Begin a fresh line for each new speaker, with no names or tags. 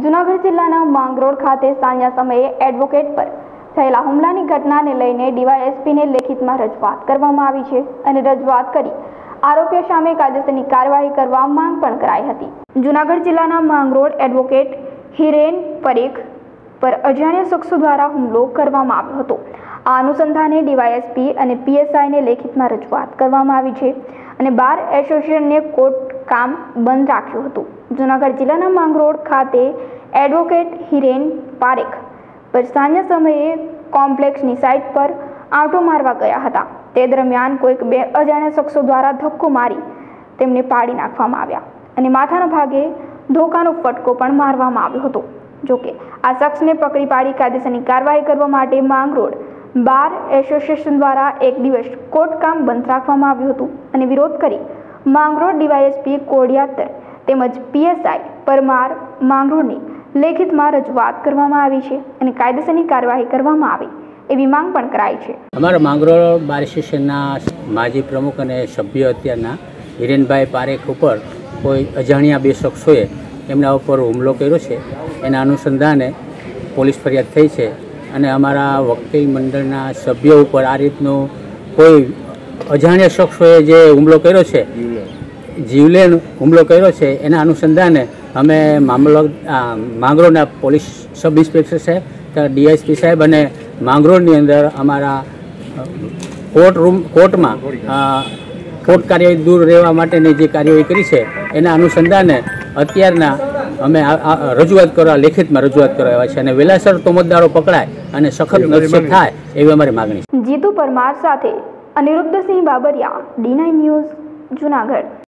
જૂનાગઢ જિલ્લાના માંગરોળ ખાતે સાંજના સમયે એડવોકેટ પર થયેલા હુમલાની ઘટનાને લઈને ડીવાયએસપીને લેખિતમાં રજૂઆત કરવામાં આવી છે અને રજૂઆત કરી આરોપીઓ સામે કાયદેસરની કાર્યવાહી કરવા માંગ પણ કરાઈ હતી। જૂનાગઢ જિલ્લાના માંગરોળ એડવોકેટ હિરેન પરેખ પર અજાણ્યા શખ્સો દ્વારા હુમલો કરવામાં આવ્યો હતો। આ અનુસંધાને ડીવાયએસપી અને પીએસઆઈને લેખિતમાં રજૂઆત કરવામાં આવી છે અને બાર એસોસિએશનને કોર્ટ કામ બંધ રાખ્યું હતું। જૂનાગઢ જિલ્લાના માંગરોળ ખાતે એડવોકેટ હિરેન પારેખ પર સાંજના સમયે કોમ્પ્લેક્સની સાઇટ પર આંટો મારવા ગયા હતા। તે દરમિયાન કોઈક બે અજાણ્યા શખ્સો દ્વારા ધક્કો મારી તેમને પાડી નાખવામાં આવ્યા અને માથાના ભાગે ધોકાનો ફટકો પણ મારવામાં આવ્યો હતો। જોકે આ શખ્સને પકડી પાડી કાયદેસરની કાર્યવાહી કરવા માટે માંગરોળ બાર એસોસિએશન દ્વારા એક દિવસ કોર્ટ કામ બંધ રાખવામાં આવ્યું હતું અને વિરોધ કરી માંગરોળ ડીવાયએસપી કોડિયાતર તેમજ પીએસઆઈ પરમાર માંગરોળની લેખિતમાં રજૂઆત કરવામાં આવી છે અને કાયદેસરની કાર્યવાહી કરવામાં આવે એવી માંગ પણ કરાઈ છે।
અમારા માંગરોળ બાર એસોસિએશનના માજી પ્રમુખ અને સભ્ય અત્યારના હિરેનભાઈ પારેખ ઉપર કોઈ અજાણ્યા બે શખ્સોએ એમના ઉપર હુમલો કર્યો છે। એના અનુસંધાને પોલીસ ફરિયાદ થઈ છે અને અમારા વકીલ મંડળના સભ્યો ઉપર આ રીતનું કોઈ અજાણ્યા શખ્સોએ જે હુમલો કર્યો છે, જીવલેણ હુમલો કર્યો છે, એના અનુસંધાને અમે માંગરોળના પોલીસ સબ ઇન્સ્પેક્ટર સાહેબ, ડીએસપી સાહેબ અને માંગરોળની અંદર અમારા કોર્ટમાં કોર્ટ કાર્યવાહી દૂર રહેવા માટેની જે કાર્યવાહી કરી છે એના અનુસંધાને અત્યારના અમે રજૂઆત કરવા લેખિતમાં રજૂઆત કરવા છે અને વહેલાસર તો મુદ્દાઓ પકડાય અને સખત નક્ષે થાય એવી અમારી માગણી છે।
જીતુ પરમાર સાથે અનિરુદ્ધસિંહ બાબરિયા, D9 ન્યૂઝ, જૂનાગઢ।